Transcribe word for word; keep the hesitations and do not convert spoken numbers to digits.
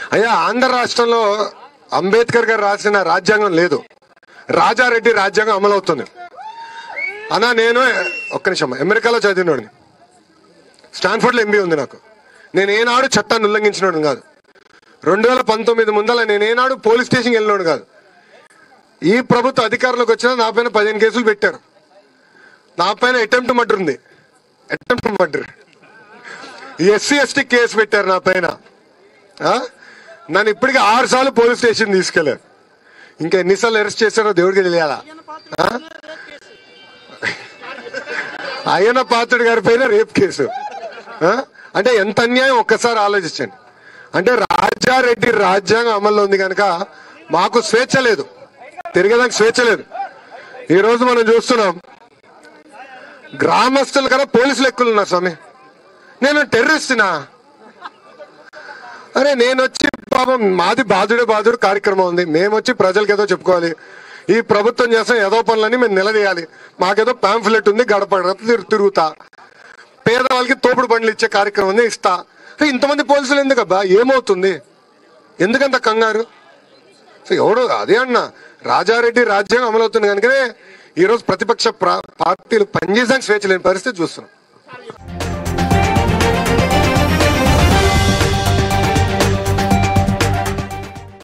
అయ్యా ఆంధ్ర రాష్ట్రంలో అంబేద్కర్ గారు రాసిన రాజ్యాంగం లేదు, రాజారెడ్డి రాజ్యాంగం అమలవుతుంది. అన్నా నేను ఒక్క నిమిషం అమెరికాలో చదివినోడిని, స్టాన్ఫర్డ్లో ఎంబీ ఉంది నాకు. నేను ఏనాడు చట్టాన్ని ఉల్లంఘించినోడు కాదు. రెండు వేల పంతొమ్మిది ముందల నేను ఏనాడు పోలీస్ స్టేషన్కి వెళ్ళినోడు కాదు. ఈ ప్రభుత్వ అధికారంలోకి వచ్చినా నా పైన పదిహేను కేసులు పెట్టారు. నా పైన అటెంప్ట్ మర్డర్ ఉంది, attempt murder, SC ST case పెట్టారు నా పైన. నన్ను ఇప్పటికీ ఆరు సార్లు పోలీస్ స్టేషన్ తీసుకెళ్లారు. ఇంకా ఎన్నిసార్లు అరెస్ట్ చేశారో దేవుడికి తెలియాలా. అయ్యన్న పాత్రుడు గారి పైన రేప్ కేసు అంటే ఎంత అన్యాయం ఒక్కసారి ఆలోచించండి. అంటే రాజారెడ్డి రాజ్యాంగం అమల్లో ఉంది కనుక మాకు స్వేచ్ఛ లేదు, తిరిగేదానికి స్వేచ్ఛ లేదు. ఈ రోజు మనం చూస్తున్నాం గ్రామస్తులు కదా పోలీసులు ఎక్కువ ఉన్నారు. స్వామి నేను టెర్రరిస్ట్నా? అరే నేను వచ్చి పాపం మాది బాధుడే బాధుడు కార్యక్రమం ఉంది, మేము వచ్చి ప్రజలకు ఏదో చెప్పుకోవాలి, ఈ ప్రభుత్వం చేస్తాం ఏదో పనులని మేము నిలదీయాలి, మాకేదో పాంఫ్లెట్ ఉంది గడప తిరుగుతా, పేదవాళ్ళకి తోపుడు బండ్లు ఇచ్చే కార్యక్రమం ఉంది ఇస్తా. ఇంతమంది పోలీసులు ఎందుకబ్బా, ఏమవుతుంది, ఎందుకంత కంగారు? సో ఎవడు అదే అన్నా రాజారెడ్డి రాజ్యాంగం అమలవుతుంది కనుకనే ఈరోజు ప్రతిపక్ష పార్టీలు పనిచేయడానికి స్వేచ్ఛ లేని పరిస్థితి చూస్తున్నాం.